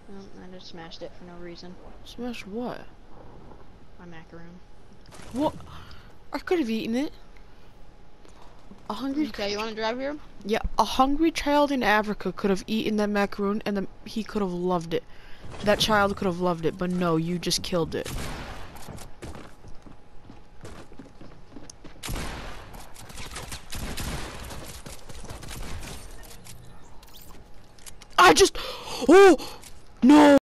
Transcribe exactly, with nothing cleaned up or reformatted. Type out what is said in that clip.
Well, I just smashed it for no reason. Smash what? My macaroon. What? I could have eaten it. A hungry. Okay, you want to drive here? Yeah, a hungry child in Africa could have eaten that macaroon, and then he could have loved it. That child could have loved it, but no, you just killed it. I just. Oh no.